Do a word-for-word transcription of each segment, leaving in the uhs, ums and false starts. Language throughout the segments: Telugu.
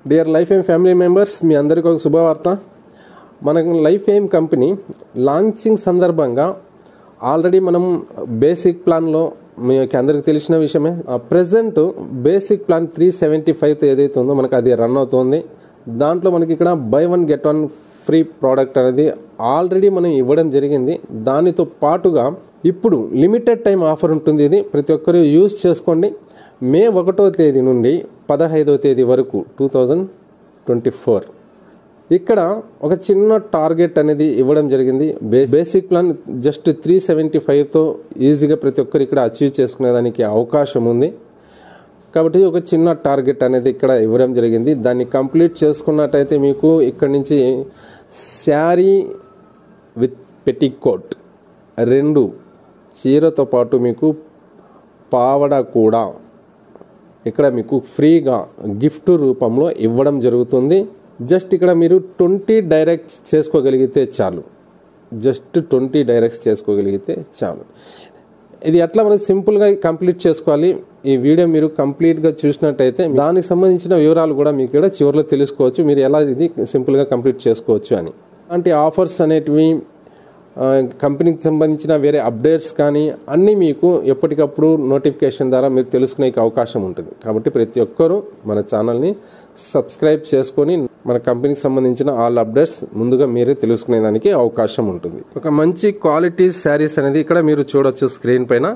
Dear life aim family members, మీ అందరికీ ఒక శుభవార్త. మనకు లైఫ్ ఎయిమ్ కంపెనీ లాంచింగ్ సందర్భంగా ఆల్రెడీ మనం బేసిక్ ప్లాన్లో మీకు అందరికీ తెలిసిన విషయమే. Present basic plan three seventy five ఏదైతే ఉందో మనకు అది రన్ అవుతుంది. దాంట్లో మనకి ఇక్కడ buy one get one free product అనేది ఆల్రెడీ మనం ఇవ్వడం జరిగింది. దానితో పాటుగా ఇప్పుడు లిమిటెడ్ టైం ఆఫర్ ఉంటుంది. ఇది ప్రతి ఒక్కరు యూజ్ చేసుకోండి. మే ఒకటో తేదీ నుండి పదహైదవ తేదీ వరకు టూ థౌజండ్ ట్వంటీ ఫోర్ ఇక్కడ ఒక చిన్న టార్గెట్ అనేది ఇవ్వడం జరిగింది. Basic plan just three seventy ఫైవ్తో ఈజీగా ప్రతి ఒక్కరు ఇక్కడ అచీవ్ చేసుకునేదానికి అవకాశం ఉంది. కాబట్టి ఒక చిన్న టార్గెట్ అనేది ఇక్కడ ఇవ్వడం జరిగింది. దాన్ని కంప్లీట్ చేసుకున్నట్టయితే మీకు ఇక్కడ నుంచి శారీ విత్ పెట్టికోట్ రెండు చీరతో పాటు మీకు పావడ కూడా ఇక్కడ మీకు ఫ్రీగా గిఫ్ట్ రూపంలో ఇవ్వడం జరుగుతుంది. జస్ట్ ఇక్కడ మీరు ట్వంటీ డైరెక్ట్స్ చేసుకోగలిగితే చాలు. జస్ట్ ట్వంటీ డైరెక్ట్స్ చేసుకోగలిగితే చాలు. ఇది ఎట్లా మనం సింపుల్గా కంప్లీట్ చేసుకోవాలి. ఈ వీడియో మీరు కంప్లీట్గా చూసినట్టయితే దానికి సంబంధించిన వివరాలు కూడా మీకు ఇక్కడ చివరిలో తెలుసుకోవచ్చు. మీరు ఎలా ఇది సింపుల్గా కంప్లీట్ చేసుకోవచ్చు అని. అలాంటి ఆఫర్స్ అనేటివి, కంపెనీకి సంబంధించిన వేరే అప్డేట్స్ కానీ అన్నీ మీకు ఎప్పటికప్పుడు నోటిఫికేషన్ ద్వారా మీరు తెలుసుకునే అవకాశం ఉంటుంది. కాబట్టి ప్రతి ఒక్కరూ మన ఛానల్ని సబ్స్క్రైబ్ చేసుకొని మన కంపెనీకి సంబంధించిన ఆల్ అప్డేట్స్ ముందుగా మీరే తెలుసుకునేదానికి అవకాశం ఉంటుంది. ఒక మంచి క్వాలిటీ శారీస్ అనేది ఇక్కడ మీరు చూడొచ్చు స్క్రీన్ పైన.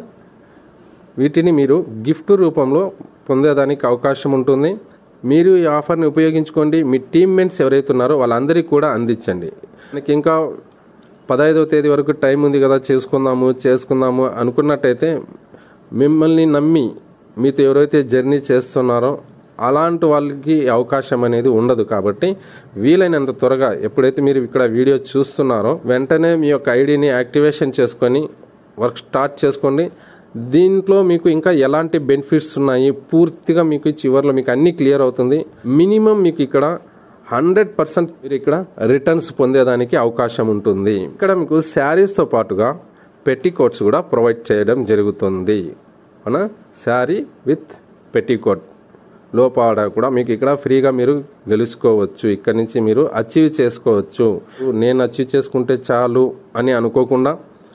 వీటిని మీరు గిఫ్ట్ రూపంలో పొందేదానికి అవకాశం ఉంటుంది. మీరు ఈ ఆఫర్ని ఉపయోగించుకోండి. మీ టీమ్మేట్స్ ఎవరైతే ఉన్నారో వాళ్ళందరికీ కూడా అందించండి. మనకి ఇంకా పదహైదవ తేదీ వరకు టైం ఉంది కదా, చేసుకుందాము చేసుకుందాము అనుకున్నట్టయితే మిమ్మల్ని నమ్మి మీతో ఎవరైతే జర్నీ చేస్తున్నారో అలాంటి వాళ్ళకి అవకాశం అనేది ఉండదు. కాబట్టి వీలైనంత త్వరగా ఎప్పుడైతే మీరు ఇక్కడ వీడియో చూస్తున్నారో వెంటనే మీ యొక్క ఐడిని యాక్టివేషన్ చేసుకొని వర్క్ స్టార్ట్ చేసుకోండి. దీంట్లో మీకు ఇంకా ఎలాంటి బెనిఫిట్స్ ఉన్నాయి పూర్తిగా మీకు చివరిలో మీకు అన్నీ క్లియర్ అవుతుంది. మినిమం మీకు ఇక్కడ హండ్రెడ్ పర్సెంట్ మీరు ఇక్కడ రిటర్న్స్ పొందేదానికి అవకాశం ఉంటుంది. ఇక్కడ మీకు శారీస్తో పాటుగా పెట్టికోట్స్ కూడా ప్రొవైడ్ చేయడం జరుగుతుంది. మన శారీ విత్ పెట్టికోట్ లోపాడ కూడా మీకు ఇక్కడ ఫ్రీగా మీరు గెలుచుకోవచ్చు. ఇక్కడ నుంచి మీరు అచీవ్ చేసుకోవచ్చు. నేను అచీవ్ చేసుకుంటే చాలు అని అనుకోకుండా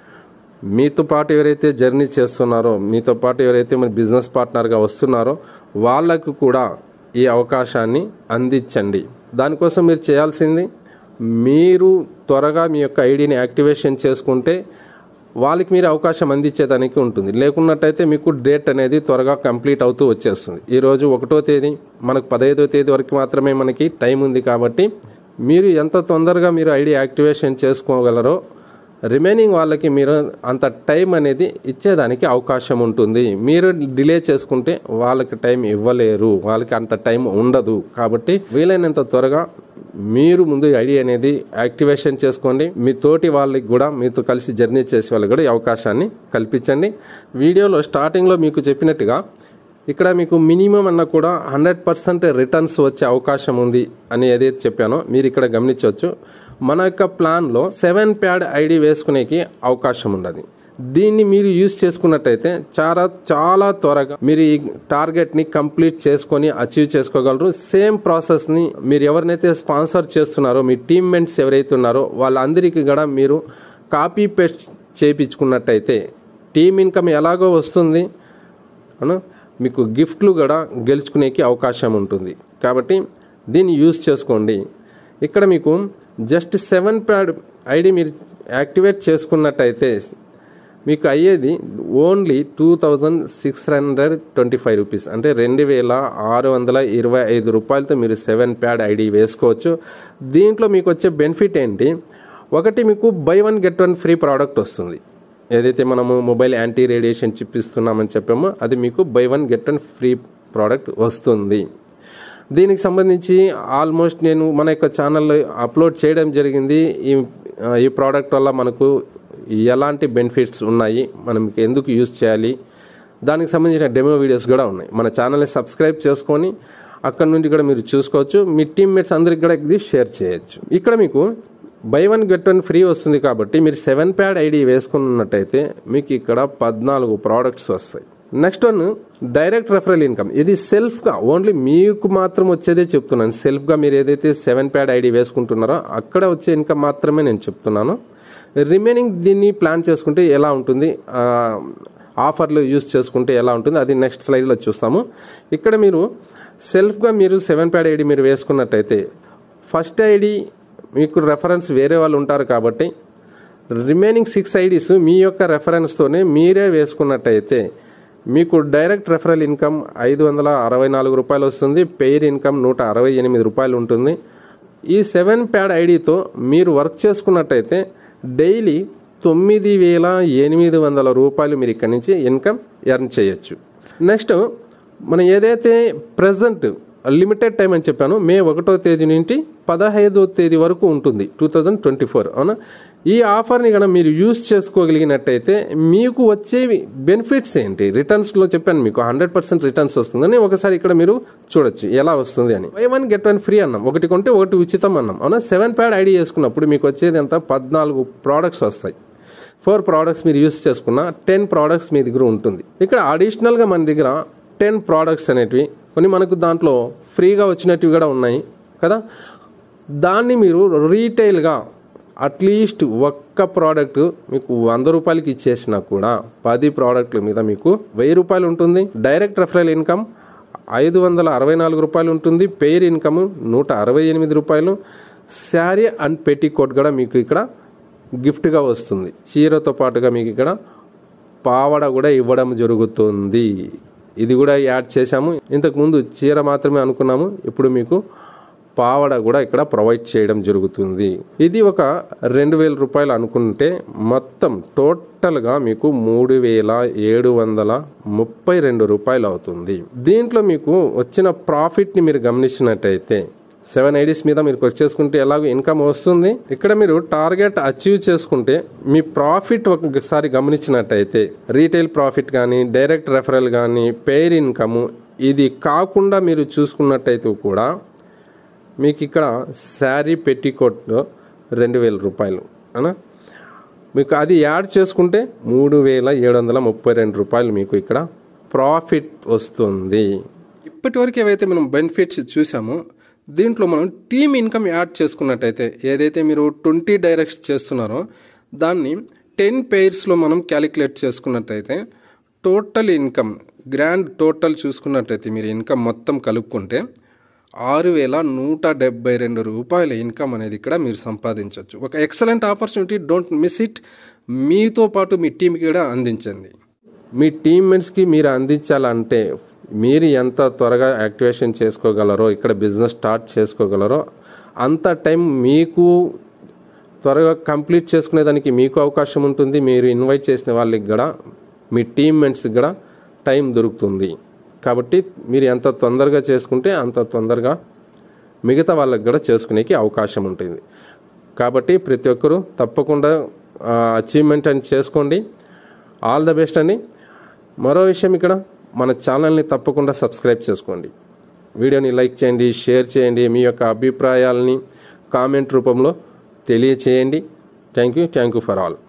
మీతో పాటు ఎవరైతే జర్నీ చేస్తున్నారో, మీతో పాటు ఎవరైతే మన బిజినెస్ పార్ట్నర్గా వస్తున్నారో వాళ్ళకు కూడా ఈ అవకాశాన్ని అందించండి. దానికోసం మీరు చేయాల్సింది, మీరు త్వరగా మీ యొక్క ఐడిని యాక్టివేషన్ చేసుకుంటే వాళ్ళకి మీరు అవకాశం అందించేదానికి ఉంటుంది. లేకున్నట్టయితే మీకు డేట్ అనేది త్వరగా కంప్లీట్ అవుతూ వచ్చేస్తుంది. ఈరోజు ఒకటో తేదీ, మనకు పదహైదో తేదీ వరకు మాత్రమే మనకి టైం ఉంది. కాబట్టి మీరు ఎంత తొందరగా మీరు ఐడి యాక్టివేషన్ చేసుకోగలరో రిమైనింగ్ వాళ్ళకి మీరు అంత టైం అనేది ఇచ్చేదానికి అవకాశం ఉంటుంది. మీరు డిలే చేసుకుంటే వాళ్ళకి టైం ఇవ్వలేరు, వాళ్ళకి అంత టైం ఉండదు. కాబట్టి వీలైనంత త్వరగా మీరు ముందు ఐడి అనేది యాక్టివేషన్ చేసుకోండి. మీ తోటి వాళ్ళకి కూడా, మీతో కలిసి జర్నీ చేసే వాళ్ళకి కూడా ఈ అవకాశాన్ని కల్పించండి. వీడియోలో స్టార్టింగ్లో మీకు చెప్పినట్టుగా ఇక్కడ మీకు మినిమం అన్న కూడా హండ్రెడ్ పర్సెంట్ రిటర్న్స్ వచ్చే అవకాశం ఉంది అని ఏదైతే చెప్పానో మీరు ఇక్కడ గమనించవచ్చు. మన యొక్క ప్లాన్లో సెవెన్ ప్యాడ్ ఐడి వేసుకునేకి అవకాశం ఉండదు. దీన్ని మీరు యూజ్ చేసుకున్నట్టయితే చాలా చాలా త్వరగా మీరు ఈ టార్గెట్ని కంప్లీట్ చేసుకొని అచీవ్ చేసుకోగలరు. సేమ్ ప్రాసెస్ని మీరు ఎవరినైతే స్పాన్సర్ చేస్తున్నారో, మీ టీమ్మేట్స్ ఎవరైతే ఉన్నారో వాళ్ళందరికీ కూడా మీరు కాపీ పేస్ట్ చేయించుకున్నట్టయితే టీమ్ ఇన్కమ్ ఎలాగో వస్తుంది, మీకు గిఫ్ట్లు కూడా గెలుచుకునేకి అవకాశం ఉంటుంది. కాబట్టి దీన్ని యూజ్ చేసుకోండి. ఇక్కడ మీకు జస్ట్ సెవెన్ ప్యాడ్ ఐడి మీరు యాక్టివేట్ చేసుకున్నట్టయితే మీకు అయ్యేది only two thousand six hundred twenty five rupees అంటే రెండు వేల ఆరు వందల ఇరవై ఐదు రూపాయలతో మీరు సెవెన్ ప్యాడ్ ఐడి వేసుకోవచ్చు. దీంట్లో మీకు వచ్చే బెనిఫిట్ ఏంటి? ఒకటి, మీకు buy one get one free product వస్తుంది. ఏదైతే మనము మొబైల్ యాంటీ రేడియేషన్ చిప్ ఇస్తున్నామని చెప్పామో అది మీకు buy one get one free product వస్తుంది. దీనికి సంబంధించి ఆల్మోస్ట్ నేను మన యొక్క ఛానల్లో అప్లోడ్ చేయడం జరిగింది. ఈ ఈ ప్రోడక్ట్ వల్ల మనకు ఎలాంటి బెనిఫిట్స్ ఉన్నాయి, మనం ఎందుకు యూజ్ చేయాలి, దానికి సంబంధించిన డెమో వీడియోస్ కూడా ఉన్నాయి. మన ఛానల్ని సబ్స్క్రైబ్ చేసుకొని అక్కడ నుండి కూడా మీరు చూసుకోవచ్చు. మీ టీమ్మేట్స్ అందరికి కూడా ఇది షేర్ చేయొచ్చు. ఇక్కడ మీకు buy one get one free వస్తుంది. కాబట్టి మీరు సెవెన్ ప్యాడ్ ఐడి వేసుకున్నట్టయితే మీకు ఇక్కడ పద్నాలుగు ప్రోడక్ట్స్ వస్తాయి. Next one direct referral income. ఇది సెల్ఫ్గా ఓన్లీ మీకు మాత్రం వచ్చేదే చెప్తున్నాను. సెల్ఫ్గా మీరు ఏదైతే సెవెన్ ప్యాడ్ ఐడి వేసుకుంటున్నారో అక్కడ వచ్చే ఇన్కమ్ మాత్రమే నేను చెప్తున్నాను. రిమైనింగ్ దీన్ని ప్లాన్ చేసుకుంటే ఎలా ఉంటుంది, ఆఫర్లు యూజ్ చేసుకుంటే ఎలా ఉంటుంది అది నెక్స్ట్ స్లైడ్లో చూస్తాము. ఇక్కడ మీరు సెల్ఫ్గా మీరు సెవెన్ ప్యాడ్ ఐడి మీరు వేసుకున్నట్టయితే ఫస్ట్ ఐడి మీకు రెఫరెన్స్ వేరే వాళ్ళు ఉంటారు కాబట్టి రిమైనింగ్ సిక్స్ ఐడీస్ మీ యొక్క రెఫరెన్స్తోనే మీరే వేసుకున్నట్టయితే మీకు డైరెక్ట్ రెఫరల్ ఇన్కమ్ ఐదు వందల అరవై నాలుగు రూపాయలు వస్తుంది. పెయిర్ ఇన్కమ్ నూట అరవై ఎనిమిది రూపాయలు ఉంటుంది. ఈ సెవెన్ ప్యాడ్ ఐడితో మీరు వర్క్ చేసుకున్నట్టయితే డైలీ తొమ్మిది వేల ఎనిమిది వందల రూపాయలు మీరు ఇక్కడి నుంచి ఇన్కమ్ ఎర్న్ చేయొచ్చు. నెక్స్ట్ మనం ఏదైతే ప్రజెంట్ లిమిటెడ్ టైం అని చెప్పాను, మే ఒకటో తేదీ నుండి పదహైదో తేదీ వరకు ఉంటుంది టూ థౌజండ్ ట్వంటీ ఫోర్ అవునా. ఈ ఆఫర్ని కనుక మీరు యూజ్ చేసుకోగలిగినట్టయితే మీకు వచ్చేవి బెనిఫిట్స్ ఏంటి, రిటర్న్స్లో చెప్పాను మీకు హండ్రెడ్ పర్సెంట్ రిటర్న్స్ వస్తుందని. ఒకసారి ఇక్కడ మీరు చూడొచ్చు ఎలా వస్తుంది అని. Buy one get one free అన్నాం, ఒకటి కొంటే ఒకటి ఉచితం అన్నాం అవునా. సెవెన్ ప్యాడ్ ఐడి చేసుకున్నప్పుడు మీకు వచ్చేది ఎంత, పద్నాలుగు ప్రోడక్ట్స్ వస్తాయి. ఫోర్ ప్రోడక్ట్స్ మీరు యూజ్ చేసుకున్న టెన్ ప్రోడక్ట్స్ మీ దగ్గర ఉంటుంది. ఇక్కడ అడిషనల్గా మన దగ్గర టెన్ ప్రోడక్ట్స్ అనేటివి కొన్ని మనకు దాంట్లో ఫ్రీగా వచ్చినట్టు కూడా ఉన్నాయి కదా. దాన్ని మీరు రీటైల్గా అట్లీస్ట్ ఒక్క ప్రోడక్ట్ మీకు వంద రూపాయలకి ఇచ్చేసినా కూడా పది ప్రోడక్ట్ల మీద మీకు వెయ్యి రూపాయలు ఉంటుంది. డైరెక్ట్ రెఫరల్ ఇన్కమ్ ఐదు వందల అరవై నాలుగు రూపాయలు ఉంటుంది. పెయిర్ ఇన్కమ్ నూట అరవై ఎనిమిది రూపాయలు. శారీ అండ్ పెట్టికోట్ కూడా మీకు ఇక్కడ గిఫ్ట్గా వస్తుంది. చీరతో పాటుగా మీకు ఇక్కడ పావడ కూడా ఇవ్వడం జరుగుతుంది. ఇది కూడా యాడ్ చేశాము. ఇంతకుముందు చీర మాత్రమే అనుకున్నాము, ఇప్పుడు మీకు పావడ కూడా ఇక్కడ ప్రొవైడ్ చేయడం జరుగుతుంది. ఇది ఒక రెండు వేల రూపాయలు అనుకుంటే మొత్తం టోటల్గా మీకు మూడు వేల ఏడు వందల ముప్పై రెండు రూపాయలు అవుతుంది. దీంట్లో మీకు వచ్చిన ప్రాఫిట్ని మీరు గమనించినట్టయితే సెవెన్ ఐడీస్ మీద మీరు వర్క్ చేసుకుంటే ఎలాగో ఇన్కమ్ వస్తుంది. ఇక్కడ మీరు టార్గెట్ అచీవ్ చేసుకుంటే మీ ప్రాఫిట్ ఒకసారి గమనించినట్టయితే రీటైల్ ప్రాఫిట్ కానీ డైరెక్ట్ రెఫరల్ కానీ పెయిర్ ఇన్కమ్ ఇది కాకుండా మీరు చూసుకున్నట్టయితే కూడా మీకు ఇక్కడ శారీ పెట్టికోట్ రెండు వేల రూపాయలు అనా, మీకు అది యాడ్ చేసుకుంటే మూడు వేల ఏడు వందల ముప్పై రెండు రూపాయలు మీకు ఇక్కడ ప్రాఫిట్ వస్తుంది. ఇప్పటి వరకు ఏవైతే మనం బెనిఫిట్స్ చూసామో దీంట్లో మనం టీమ్ ఇన్కమ్ యాడ్ చేసుకున్నట్టయితే ఏదైతే మీరు ట్వంటీ డైరెక్ట్స్ చేస్తున్నారో దాన్ని టెన్ పెయిర్స్లో మనం క్యాలిక్యులేట్ చేసుకున్నట్టయితే టోటల్ ఇన్కమ్ గ్రాండ్ టోటల్ చూసుకున్నట్టయితే మీరు ఇన్కమ్ మొత్తం కలుపుకుంటే ఆరు వేల నూట డెబ్బై రెండు రూపాయల ఇన్కమ్ అనేది ఇక్కడ మీరు సంపాదించవచ్చు. ఒక excellent opportunity, don't miss it. మీతో పాటు మీ టీంకి కూడా అందించండి. మీ టీమ్మేట్స్కి మీరు అందించాలంటే మీరు ఎంత త్వరగా యాక్టివేషన్ చేసుకోగలరో, ఇక్కడ బిజినెస్ స్టార్ట్ చేసుకోగలరో అంత టైం మీకు త్వరగా కంప్లీట్ చేసుకునేదానికి మీకు అవకాశం ఉంటుంది. మీరు ఇన్వైట్ చేసిన వాళ్ళకి కూడా మీ టీమ్మేట్స్కి కూడా టైం దొరుకుతుంది. కాబట్టి మీరు ఎంత తొందరగా చేసుకుంటే అంత తొందరగా మిగతా వాళ్ళకి కూడా చేసుకునేకి అవకాశం ఉంటుంది. కాబట్టి ప్రతి ఒక్కరూ తప్పకుండా అచీవ్మెంట్ అని చేసుకోండి. ఆల్ ద బెస్ట్ అండి. మరో విషయం, ఇక్కడ మన ఛానల్ని తప్పకుండా సబ్స్క్రైబ్ చేసుకోండి. వీడియోని లైక్ చేయండి, షేర్ చేయండి, మీ యొక్క అభిప్రాయాలని కామెంట్ రూపంలో తెలియచేయండి. Thank you thank you for all.